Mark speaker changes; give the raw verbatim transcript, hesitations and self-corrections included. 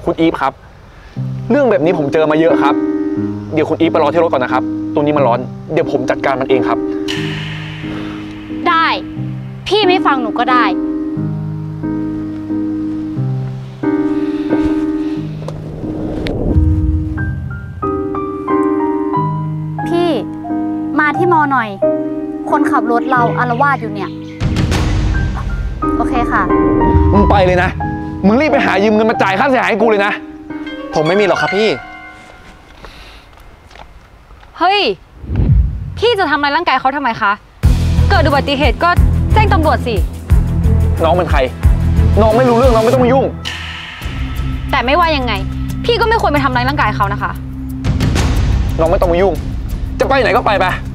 Speaker 1: คุณอีฟครับเรื่องแบบนี้ผมเจอมาเยอะครับเดี๋ยวคุณอีฟไปรอที่รถก่อนนะครับตรงนี้มันร้อนเดี๋ยวผมจัดการมันเองครับ
Speaker 2: ได้พี่ไม่ฟังหนูก็ได้พี่มาที่มอหน่อยคนขับรถเราอาละวาดอยู่เนี่ยโอเคค่ะ
Speaker 1: มึงไปเลยนะมึงรีบไปหายืมเงินมาจ่ายค่าเสียหายให้กูเลยนะผมไม่มีหรอกครับพี่
Speaker 3: เฮ้ยพี่จะทำอะไรร่างกายเขาทำไมคะเกิดอุบัติเหตุก็แจ้งตำรวจสิ
Speaker 1: น้องเป็นใครน้องไม่รู้เรื่องน้องไม่ต้องมายุ่ง
Speaker 3: แต่ไม่ว่ายังไงพี่ก็ไม่ควรไปทำร้ายร่างกายเขานะคะ
Speaker 1: น้องไม่ต้องมายุ่งจะไปไหนก็ไปไป